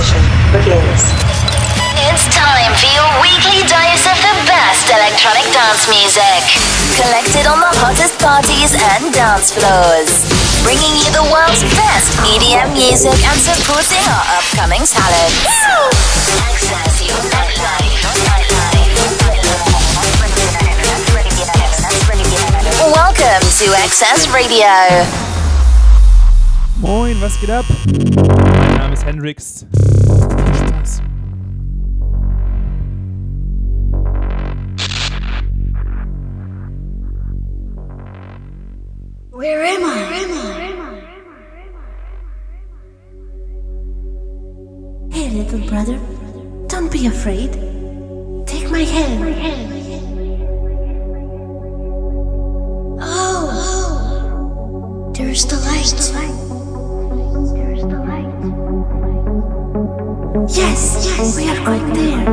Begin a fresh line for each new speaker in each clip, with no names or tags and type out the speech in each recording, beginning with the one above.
session begins.
It's time for your weekly dose of the best electronic dance music. Collected on the hottest parties and dance floors. Bringing you the world's best EDM music and supporting our upcoming talents. Access your nightlife. Welcome to Access Radio.
Moin, was geht ab? Mein Name ist Hendrix. Viel Spaß.
Where am I? Hey, little brother, don't be afraid. Take my hand. Oh, there's the light. Yes, we are right there.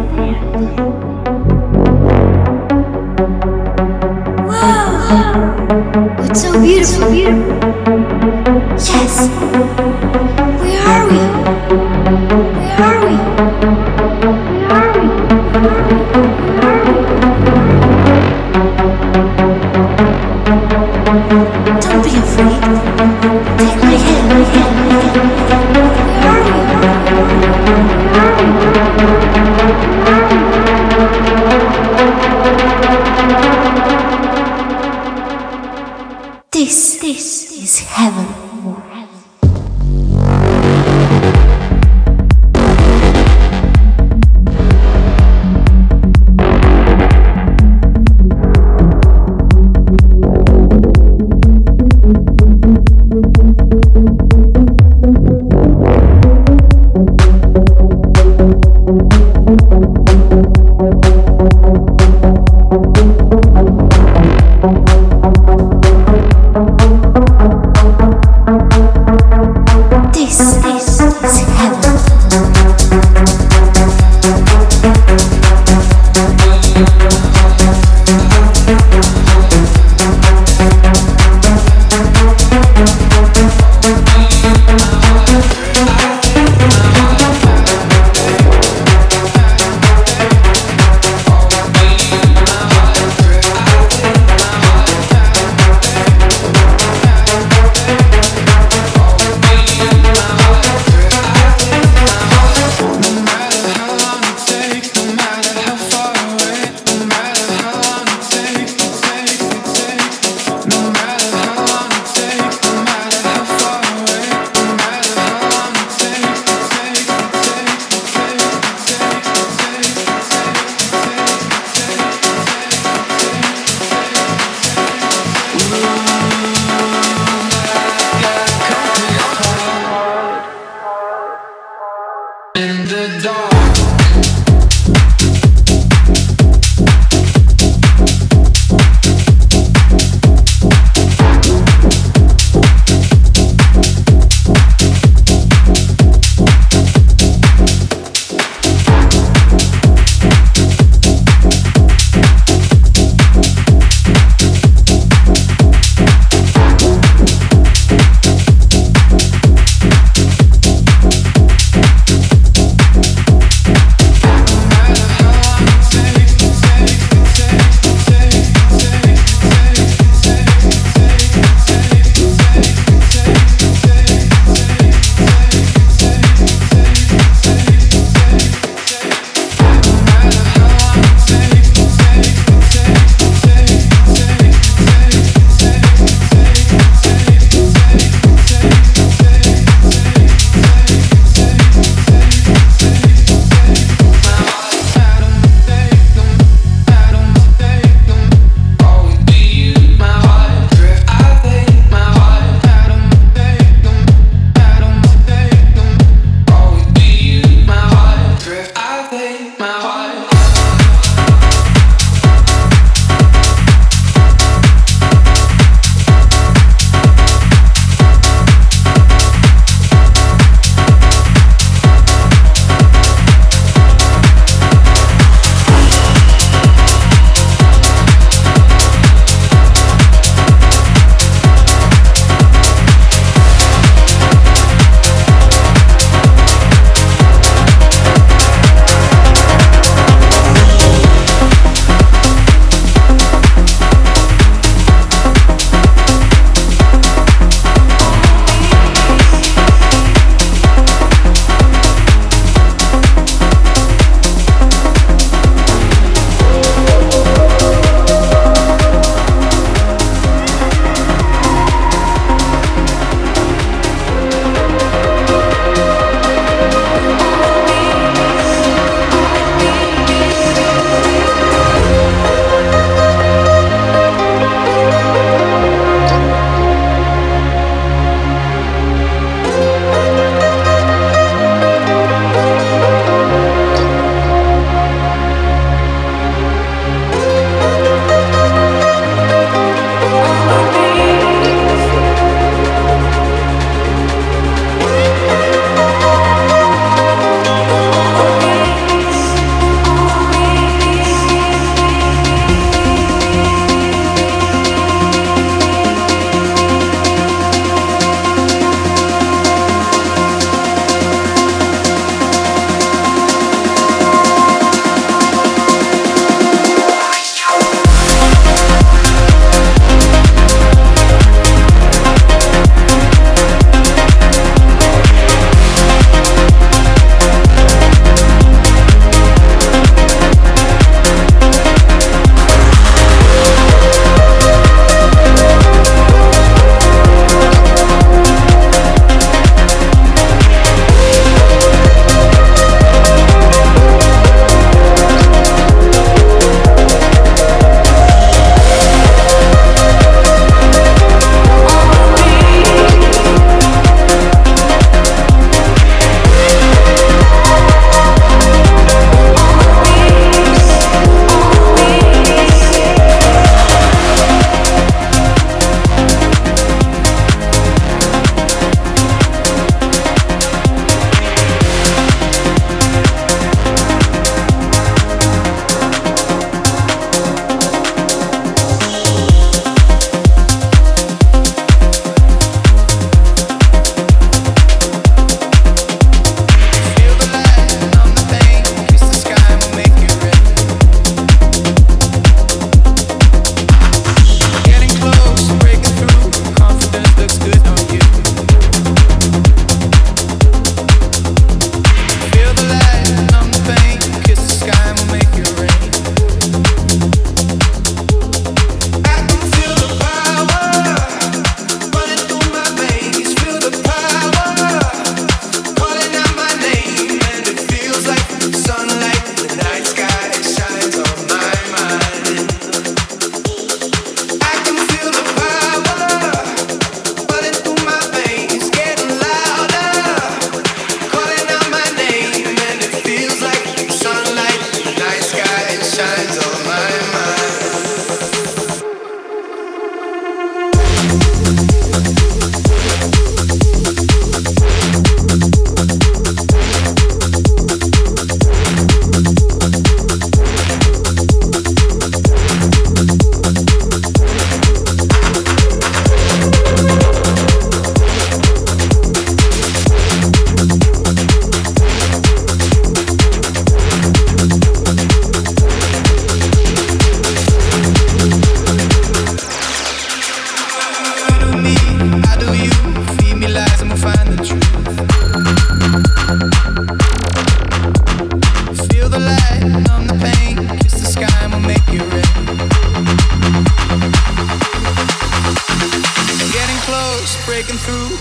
Wow, it's so beautiful. Yes, where are we? Don't be afraid. Take my hand. Where are we?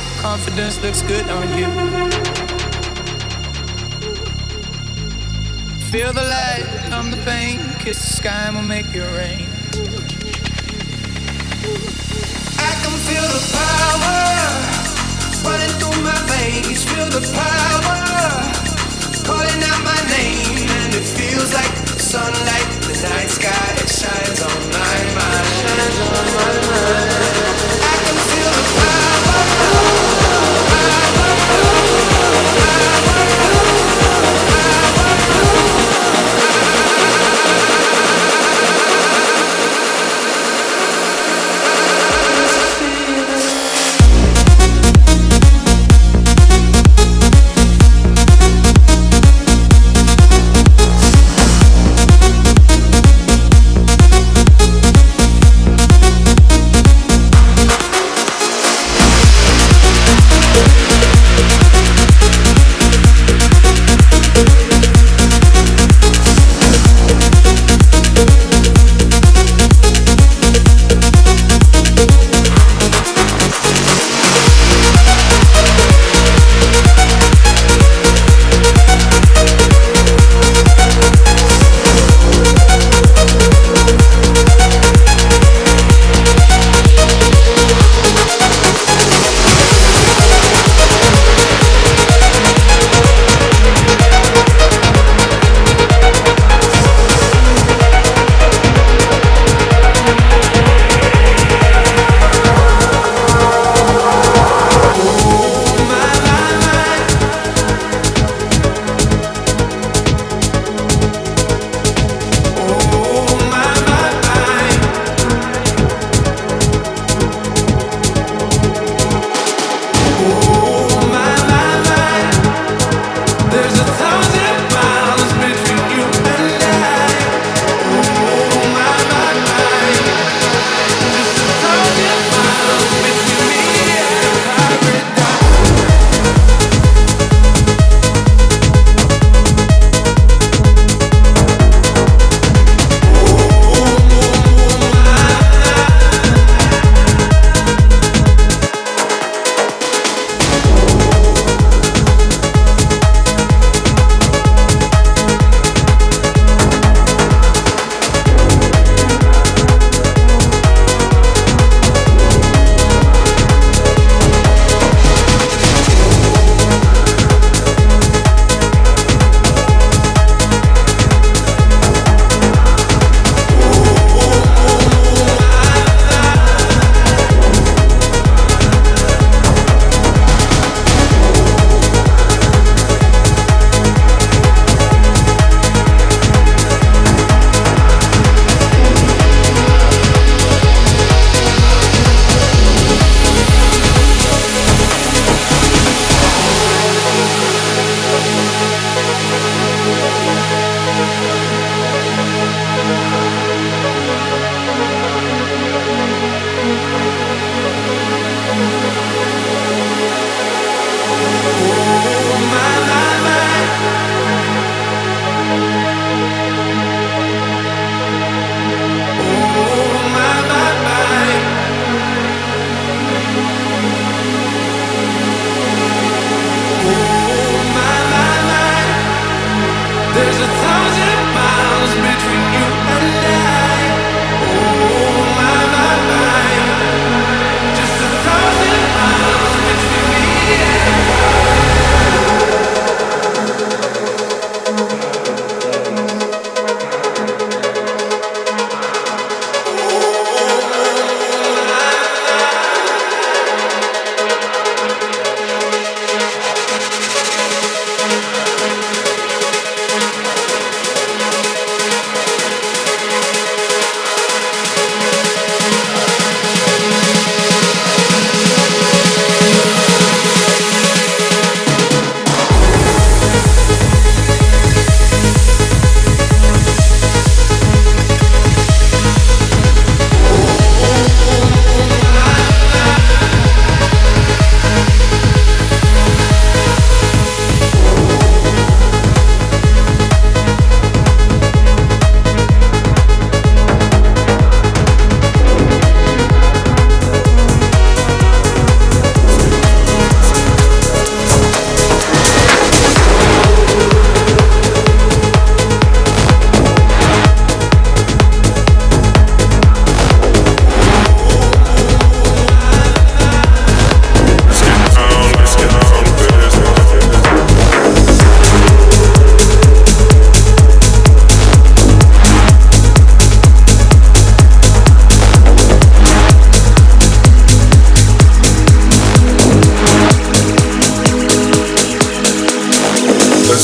Confidence looks good on you. Feel the light, numb the pain. Kiss the sky and we'll make it rain. I can feel the power running through my veins. Feel the power calling out my name, and it feels like sunlight. The night sky, it shines on my mind. Shines on my mind. I can feel the power.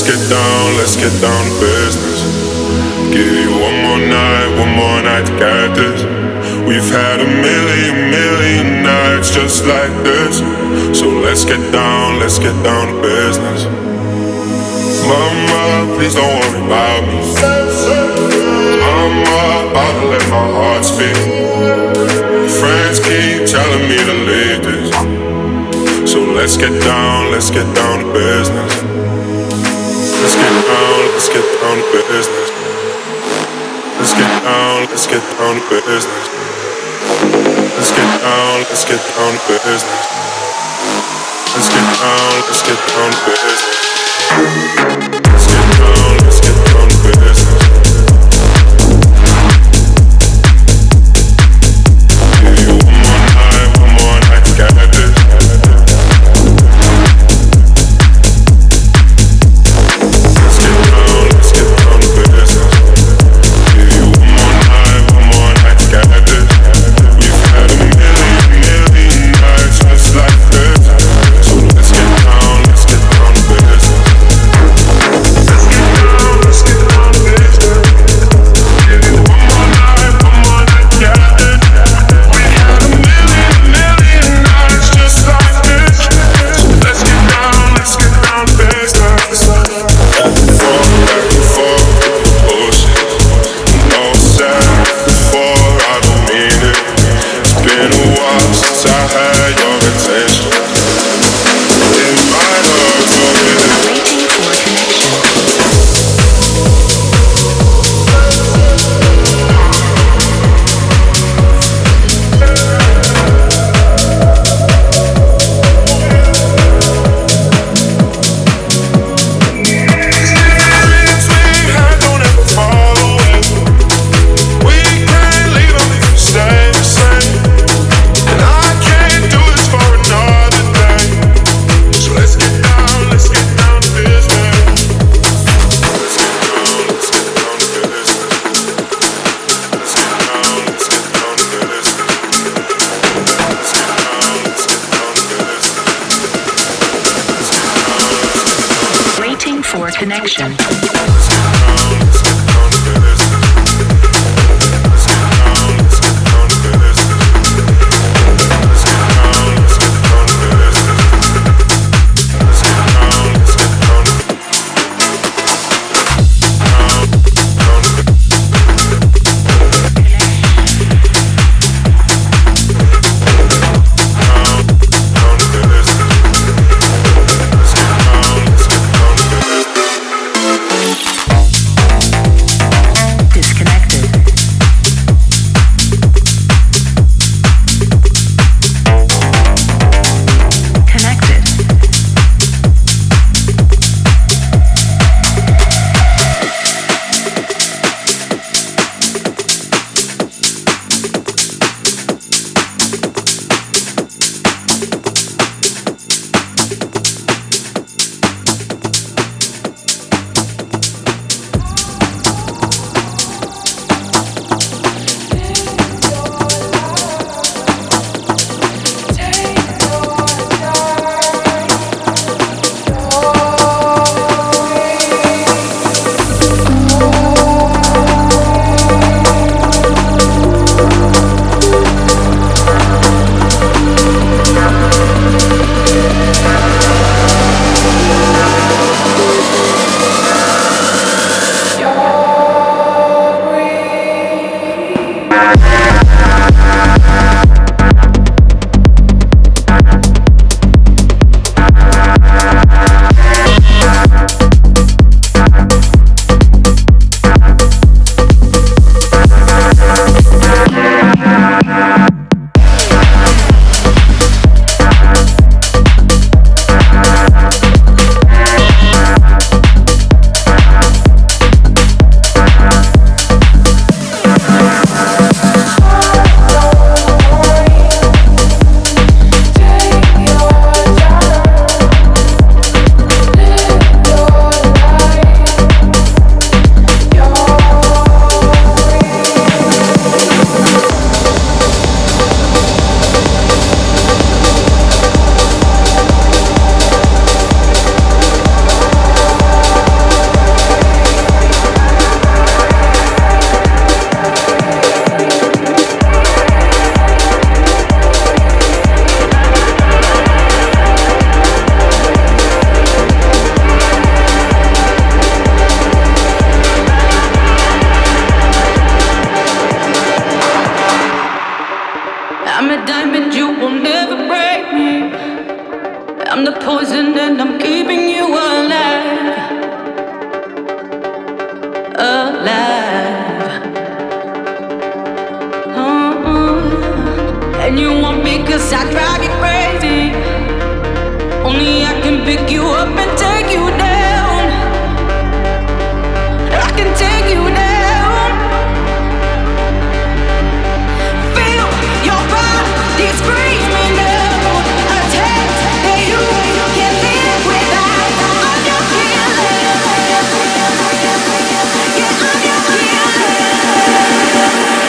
get down to business. Give you one more night to get this. We've had a million nights just like this. So let's get down to business. Mama, please don't worry about me. I'm about to let my heart speak. Friends keep telling me to leave this. So let's get down to business. Let's get down to business. Let's get down to business. Let's get down to business. Let's get down to business. Let's get down to business. Give you one more night to get this. Let's get down to business. Give you one more night to get this. We've had a million nights just like this. So let's get down to business. Let's get down to business. Give you one more night to get this. We've had a million nights just like this. So let's get down to business. Back and forth, bullshit. No sad before, I don't mean it. It's been a while since I had your attention. It might hurt for a minute.
Waiting for connection. Waiting for connection.
I'm the poison and I'm keeping you alive. Alive. And you want me cause I drive you crazy. Only I can pick you up and take you down. I can take you down. Feel your body screaming out. A taste that you can live without. I'm your killer. Yeah, I'm your killer.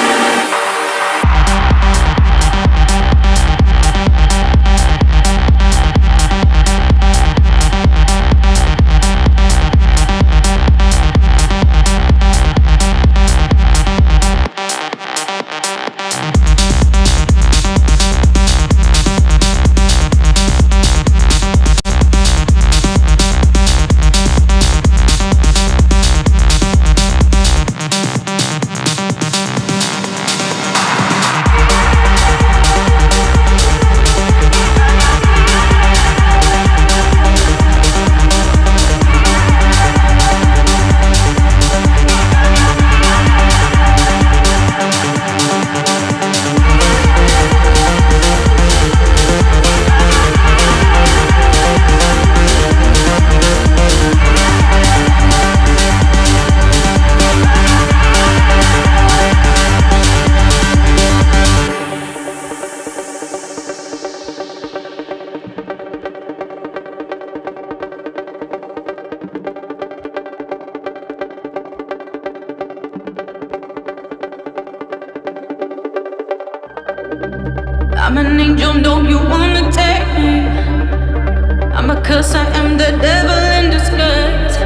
I'm an angel, don't you wanna take me? I'm a curse, I am the devil in disguise.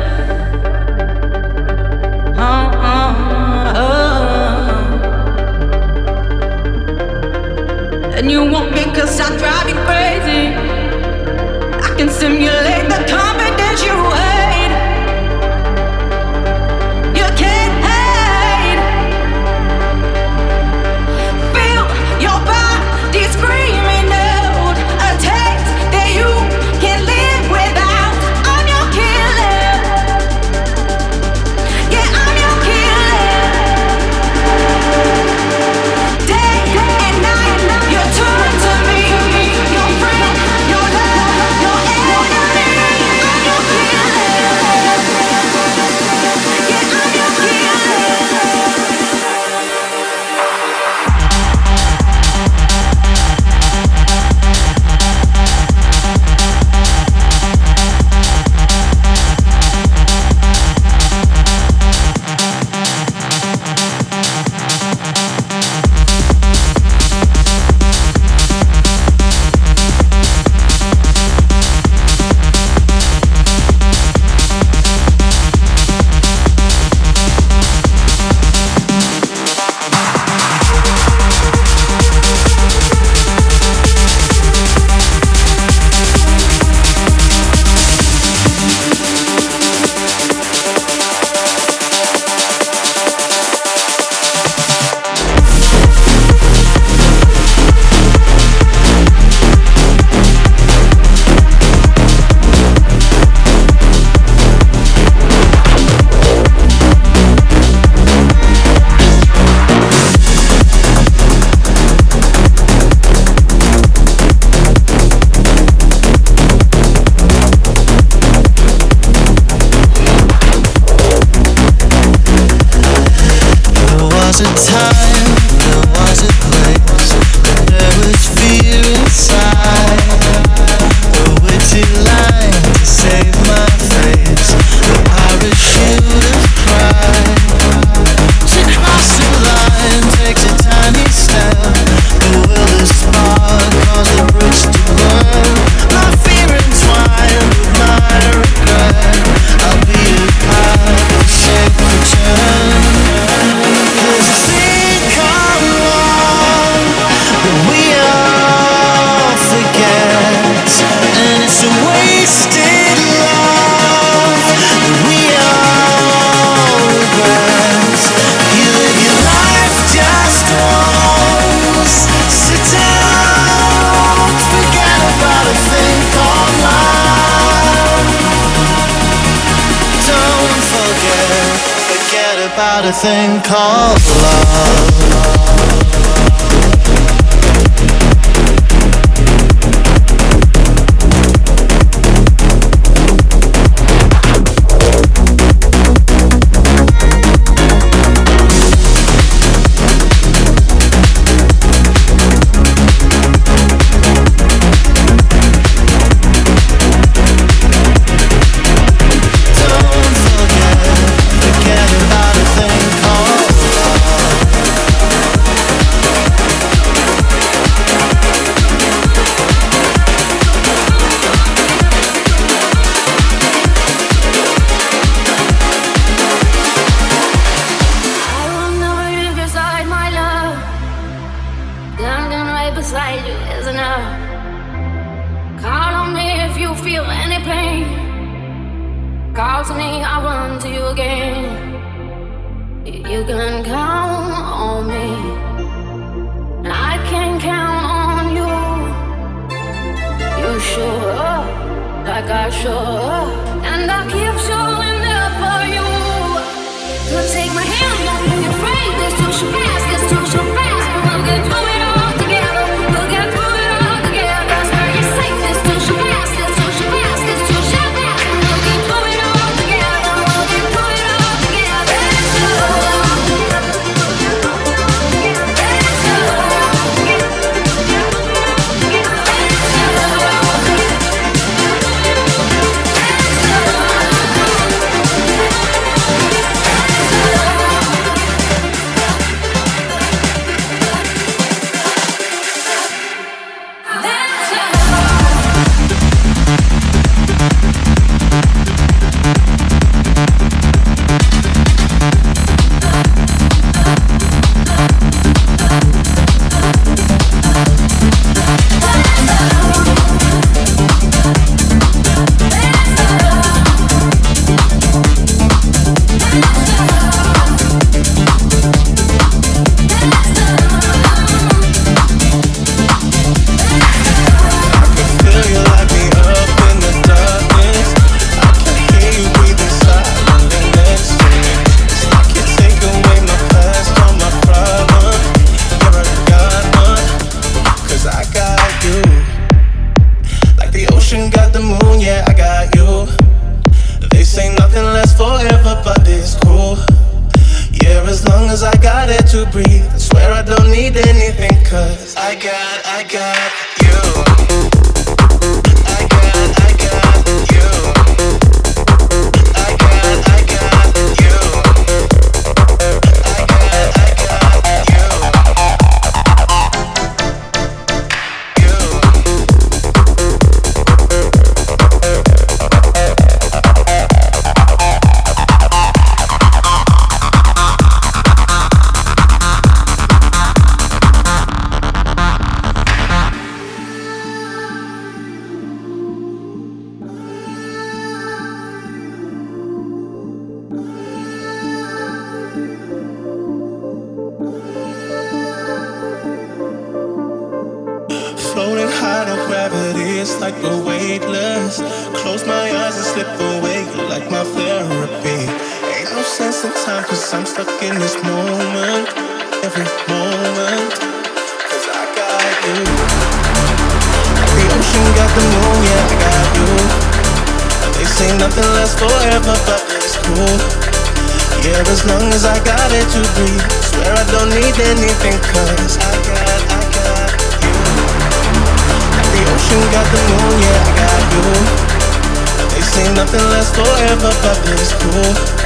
And you want me cause I drive you crazy. I can simulate the confidence you hate. You can't hide. Feel your body screaming out. A taste that you can't live without. I'm
about a thing called love.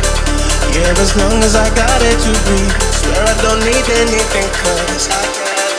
As long as I got it to breathe, swear I don't need anything, 'cause I got